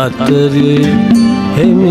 අතරේ හිමි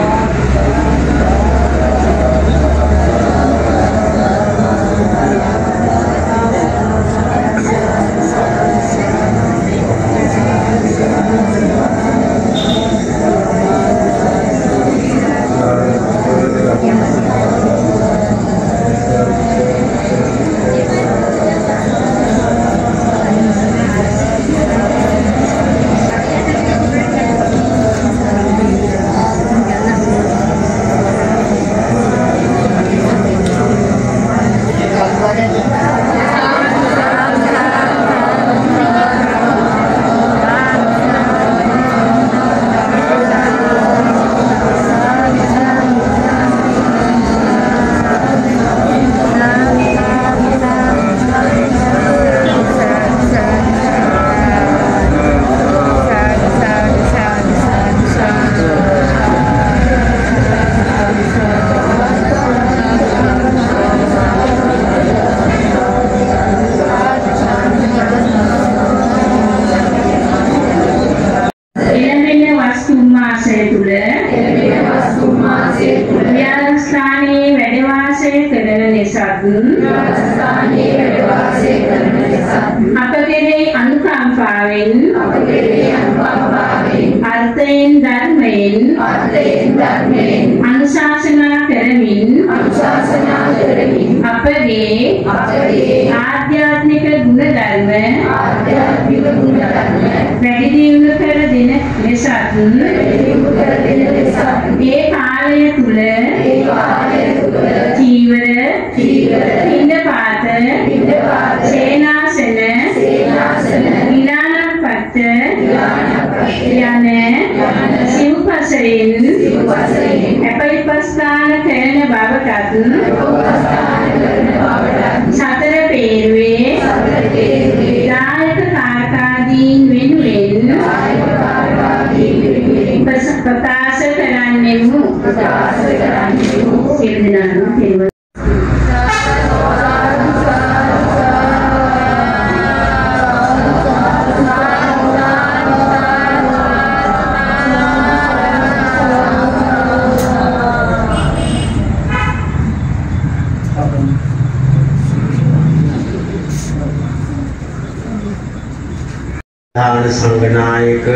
संगनायक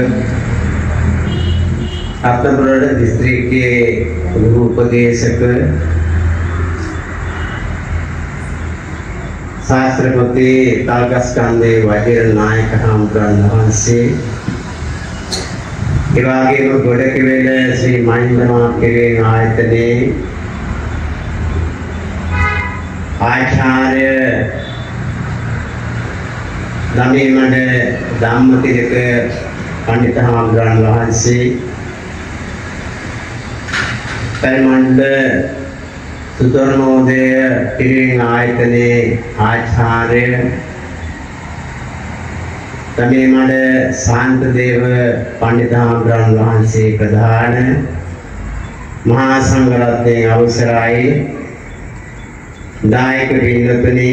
रत्नपुर डिस्ट्रिक्ट के गुरु उपदेशक शास्त्रपति तालकस्कंदे वजीर नायक हमारे वंशी इवागे गोड़े के वेले श्री महेंद्रनाथ के नायकने आचार्य नमीमंड दामतिलक पंडित हमारे वंशी परमंड सुतोर्णोदय तिरिंग आयतने आचार्य तमिलनाड शांत देव पंडित हमारे वंशी प्रधान महासंघरत्ने अवसराय दायक बिंदुतने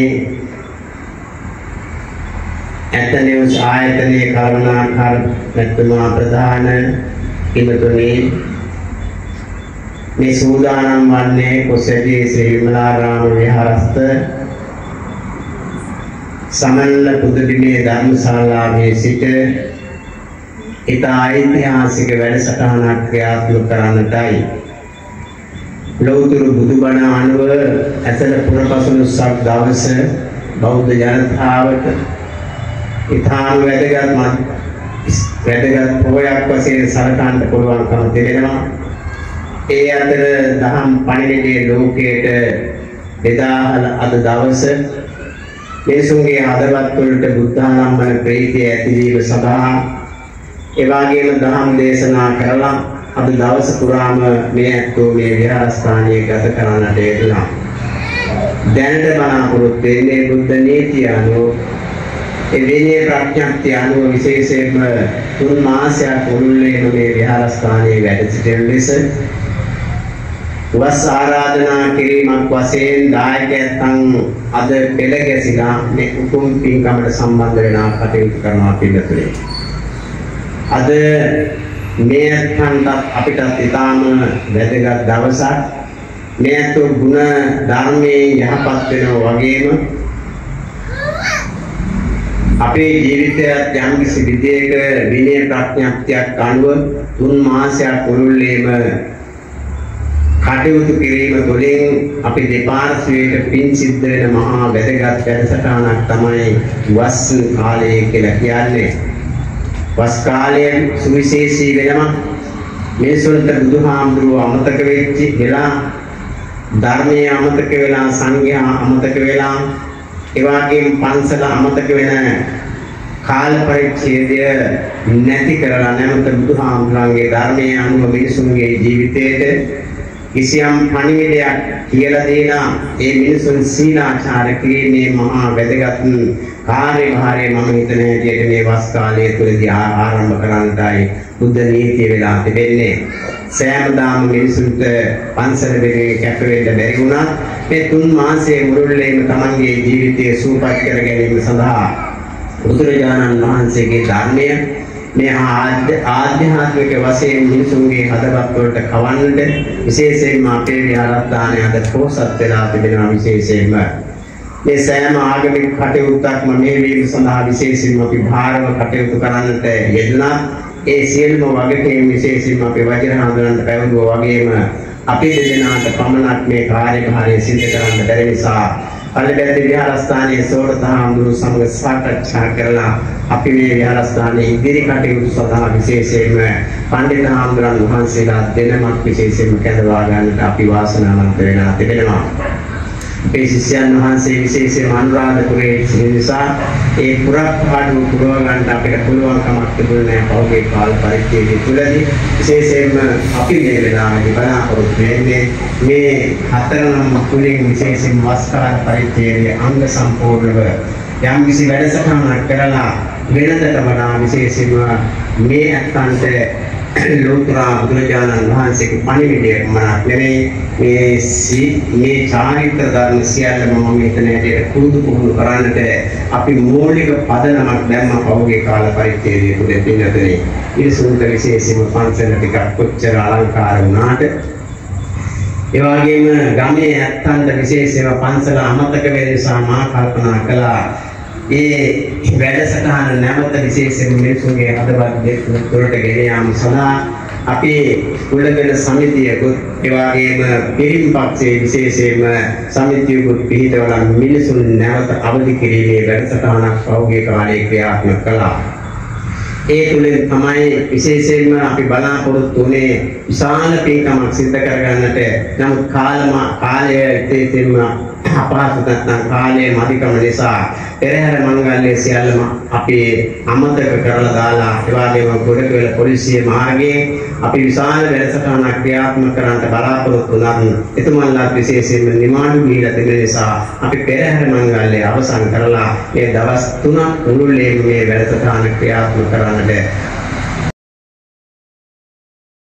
एतनेउस आयतने करुणाकर मेत्तुमा प्रधान इमतुनी මේ සූදානම් වන්නේ කොසැටි ශ්‍රී විමලාරාම විහාරස්ථ සමනල පුදුබිමේ ධර්මශාලාවේ සිට ඉතා ඓතිහාසික වැඩසටහනක් ක්‍රියාත්මක කරන්නටයි ලෞතුරු බුදුබණ අනුව ඇසළ පුරපසළොස්වක දවස බෞද්ධ ජනතාවට ඉතාම වැදගත් පොහොයක් වශයෙන් සලකන්න පුළුවන්කම තිබෙනවා. ඒ අතර දහම් පණිවිඩය ලෝකයට බෙදාහල අද දවස මේසුන්ගේ හදවත් වලට බුද්ධානම්මන ප්‍රීතිය ඇතිවීම සඳහා ඒ වගේම දහම් දේශනා කරලා අද දවස පුරාම මේ ඇත්තෝ මේ විහාරස්ථානයේ ගත කරන්නට යෙදුණා. දැනට බලාපොරොත්තු වෙන්නේ බුද්ධ නීතිය අනුව ඒ විනය ප්‍රඥප්තිය අනුව විශේෂයෙන්ම 3 මාසයක් මුළුල්ලේම මේ විහාරස්ථානයේ වැඩ සිටින ලෙස වස් ආරාධනා කිරීමක් වශයෙන් දායකයන් අද පෙළ ගැසිලා මේ උතුම් පින්කමට සම්බන්ධ වෙනා කටයුතු කරනවා පිළිතුරේ. අද මේ අත්හන්ට අපිට ඉතාම වැදගත් දවසක්. මේ අතු ගුණ ධර්මයේ යහපත් වෙනවා වගේම අපේ ජීවිතයත් යම් කිසි විදියක විනය ප්‍රඥාක්තියක් අනුව 3 මාසයක් මුළුල්ලේම කටයුතු කිරීම තුළින් අපි දෙපාර්ශ්වයට පින් සිද්ධ වෙන මහා වැදගත් වැඩසටහනක් තමයි වස් කාලය කියලා කියන්නේ. වස් කාලය සුවිශේෂී වෙනම මේසොල්ට බුදුහාමුදුරුවෝ අමතක වෙච්ච වෙලා ධර්මයේ අමතක වෙලා සංඝයා අමතක වෙලා ඒ වගේම පන්සල අමතක වෙන කාල පරිච්ඡේදය නැති කරලා නැවත බුදුහාමුදුරන්ගේ ධර්මයේ අනුව මිනිසුන්ගේ ජීවිතයට කිසියම් පණිවිඩයක් කියලා දෙන ඒ මිනිසුන් සීලාචාර කිරීමේ මහා වැදගත් කාර්යභාරය මම හිතන හැටියට මේ වස් කාලය තුළදී ආරම්භ කරන්නටයි බුද්ධ නීතිය වෙලා තිබෙන්නේ. සෑමදාම මිනිසුන්ට පන්සල වෙනුවෙන් කැප වෙන්න බැරි වුණා. මේ 3 මාසයේ මුළුල්ලේම තමන්ගේ ජීවිතය සූපපත් කර ගැනීම සඳහා බුදුරජාණන් වහන්සේගේ ධර්මය මේ ආධ්‍යාත්මික වශයෙන් මිනිසුන්ගේ හදවත් වලට කවන්නට විශේෂයෙන්ම අපේ විහාරස්ථානයේ අද පොසත් වෙලා තිබෙනවා. විශේෂයෙන්ම මේ සෑම ආගමික කටයුත්තක්ම මේ වීම සඳහා විශේෂයෙන්ම අපි භාරව කටයුතු කරන්නට යෙදුණා. ඒ සියලුම වගකීම් විශේෂයෙන්ම අපේ වජිරහඳුනන්ට පැවරුවා වගේම අපි දෙදෙනාට පමණක් මේ කාර්යභාරය සිදු කරන්න බැරි නිසා පල්ලෙබැද්ද විහාරස්ථානයේ සෝරතහාමුදුරු සමග සාකච්ඡා කරලා අපි මේ විහාරස්ථානයේ ඉදිරි කටයුතු සඳහා විශේෂයෙන්ම පඬිත් හාමුදුරන් වහන්සේලා දෙනමක් විශේෂයෙන්ම කැඳවා ගන්නට අපි වාසනාවන්ත වෙලා තිබෙනවා. අපේ ශිෂ්‍යයන් වහන්සේ විශේෂයෙන්ම අනුරාධපුරයේ සිටින නිසා ඒ පුරාපාඩු පුරව ගන්නට අපිට පුළුවන්කමක් තිබුණේ නැහැ. පෞගේ කාල පරිච්ඡේදය තුළදී විශේෂයෙන්ම අපි මේ වෙලාවේදී බලාපොරොත්තු වෙන්නේ මේ 4 නම් තුලින් විශේෂයෙන්ම වස්කාර පරිච්ඡේදයේ අංග සම්පූර්ණව යම් කිසි වැඩසටහනක් කරලා වෙනදට වඩා විශේෂයෙන්ම මේ අත්හන්ට ලෝතුරා බුදුරජාණන් වහන්සේගේ පණිවිඩයක් මනක් නෙවෙයි මේ චාරිත්‍ර ධර්ම සියල්ලම මම හිතන හැටියට පුරුදු කරන්නට අපි මූලික පදනමක් දැම්ම පෞගේ කාල පරිච්ඡේදයේ තුල පින්නතේ ඉරිසුන්ට විශේෂයෙන්ම පන්සල ටිකක් කොච්චර අලංකාර වුණාට ඒ වගේම ගමේ ඇත්තන්ට විශේෂයෙන්ම පන්සල අමතක වෙන නිසා මා කල්පනා කළා ඒ වැඩසටහන නැවත විශේෂයෙන් මිනිසුන්ගේ හදවත් දෙකට ගෙන යාම සඳහා අපි කුලගෙන සමිතියකුත් ඒ වගේම පිරිම්පක්ෂයේ විශේෂයෙන්ම සමිතියකුත් පිළිතවලා මිනිසුන් නැවත අවදි කිරීමේ වැඩසටහනක් පෞගේ කාලයේ ක්‍රියාත්මක කළා. ඒ තුලින් තමයි විශේෂයෙන්ම අපි බලාපොරොත්තු වුණේ විශාල පින්කමක් සිදු කරගන්නට. නමුත් කාලය ඉතේතෙම අපහසු නැත්නම් කාලයේ මදිකම නිසා පෙරහැර මංගල්‍යයේ සියල්ලම අපි අමතක කරලා දාලා ඒ වගේම ගොඩකවල පොලිසිය මාර්ගයේ අපි විශාල වැඩසටහනක් ක්‍රියාත්මක කරන්නට බලාපොරොත්තු වුණා. එතුමන්ලා විශේෂයෙන්ම නිමාඩු දීලා තිබෙන නිසා අපි පෙරහැර මංගල්‍යය අවසන් කරලා මේ දවස් 3ක් මුළුල්ලේම මේ වැඩසටහන ක්‍රියාත්මක කරන්නට